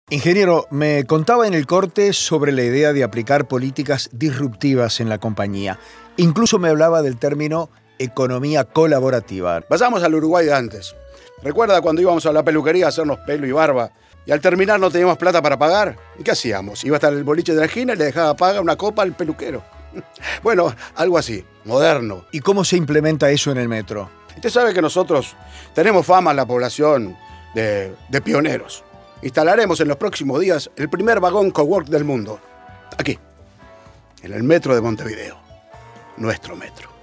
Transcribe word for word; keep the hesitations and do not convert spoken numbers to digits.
Ingeniero, me contaba en el corte sobre la idea de aplicar políticas disruptivas en la compañía. Incluso me hablaba del término economía colaborativa. Vayamos al Uruguay de antes. ¿Recuerda cuando íbamos a la peluquería a hacernos pelo y barba y al terminar no teníamos plata para pagar? ¿Y qué hacíamos? Iba hasta el boliche de la esquina y le dejaba pagar una copa al peluquero. Bueno, algo así, moderno. ¿Y cómo se implementa eso en el metro? Usted sabe que nosotros tenemos fama en la población de, de pioneros. Instalaremos en los próximos días el primer vagón cowork del mundo. Aquí, en el metro de Montevideo. Nuestro metro.